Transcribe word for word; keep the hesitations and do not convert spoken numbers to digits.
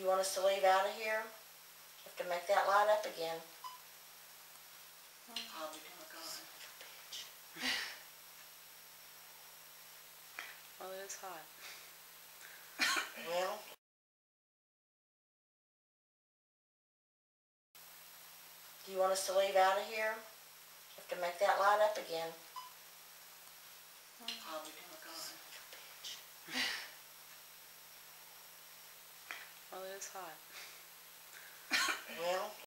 you want us to leave out of here? Have to make that light up again. I'll be doggone. Well, it is hot. Well, do you want us to leave out of here? Have to make that light up again. I'll be doggone. Well, it is hot. Well,